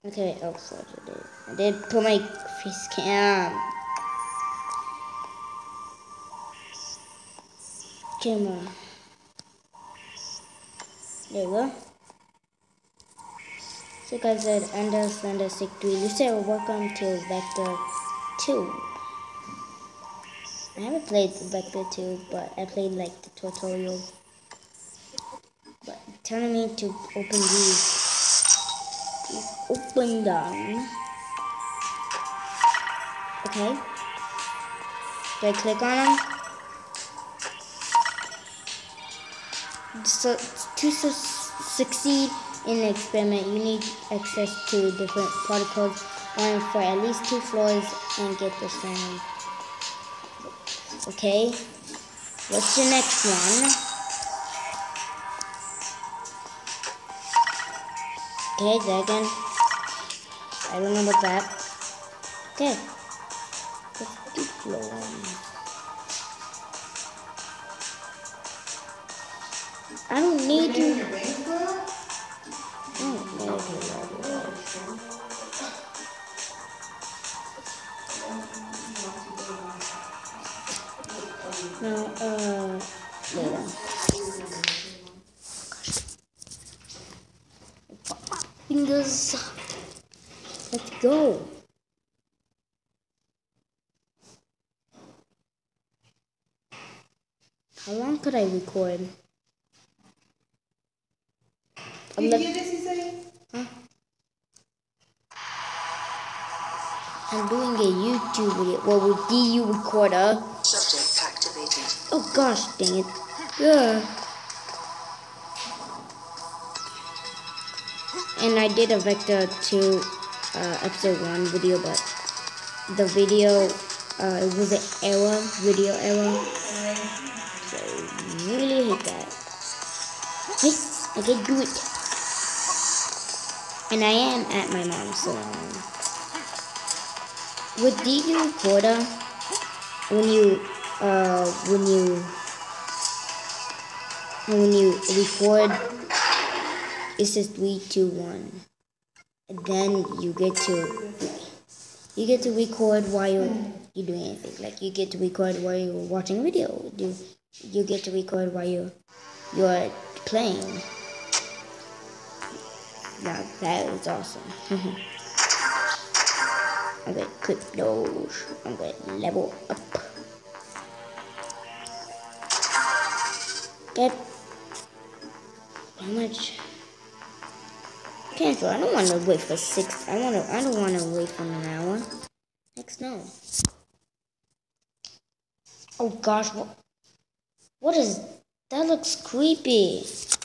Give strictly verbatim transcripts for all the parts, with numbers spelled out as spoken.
Okay, oh, sorry, I did. I did put my face cam. Camera. There you go. So guys, said under slender sick three. You said welcome to Vector two. I haven't played Vector two, but I played like the tutorial. But it's telling me to open these. Open them. Okay. Do I click on them? So to su succeed in the experiment, you need access to different particles, one for at least two floors, and get the same. Okay. What's the next one? Okay, dragon. I don't know about that. Okay. Let's keep flowing. I don't need to. Oh, no, uh, later. Fingers. Let's go. How long could I record? Did you hear this, he said? Huh? I'm doing a YouTube video. Well, with D U recorder. Subject activated. Oh gosh, dang it. Yeah. And I did a Vector two uh, episode one video, but the video, uh, it was an error, video error. So I really hate that. Hey, I can do it. And I am at my mom's, so um, with D U recorder, when you uh when you when you record, it says three, two, one, and then you get to you get to record while you're you doing anything. Like you get to record while you're watching a video. You you get to record while you you're playing. Now that is awesome. I'm gonna clip those. I'm gonna level up. Get how much? Cancel. I don't want to wait for six. I want to. I don't want to wait for an hour. Next, no. Oh gosh, what? What is that? Looks creepy.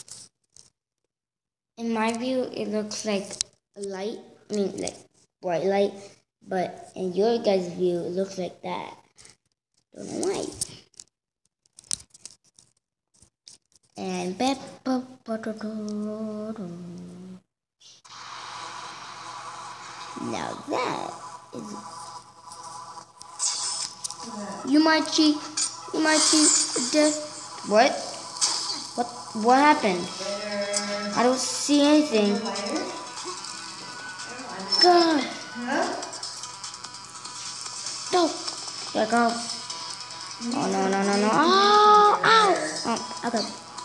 In my view, it looks like a light. I mean, like white light. But in your guys' view, it looks like that. Don't know why. And now that is you might cheat. You might cheat death. What? What? What happened? I don't see anything. God. No. There go. Oh no no no no. Oh ow. Oh okay.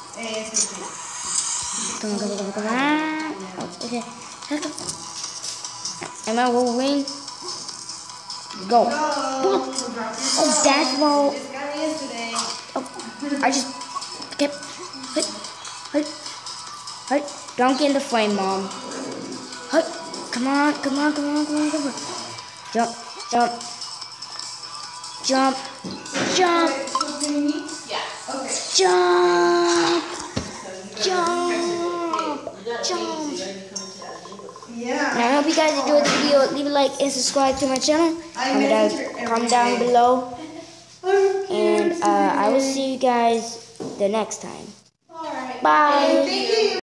Come on come on come on come on. Oh, okay. Let's go. Am I Wolverine? Go. No. Oh, that's low. Oh, I just kept. Hit, hit, hit. Don't get in the frame, Mom. Hit. Come on, come on, come on, come on, come on. Jump, jump, jump, jump, jump, jump, jump. Yeah. And I hope you guys enjoyed the video. Leave a like and subscribe to my channel. Comment down, comment down below. And uh, I will see you guys the next time. All right. Bye.